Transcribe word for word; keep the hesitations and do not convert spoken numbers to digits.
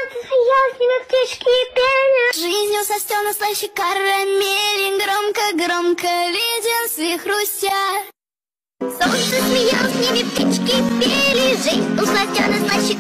я с ними птички пели. Жизнь у Состена слаще карамели, громко-громко леденцы хрустят. Солнце смеялось, с ними птички пели. Жизнь у Сластена слаще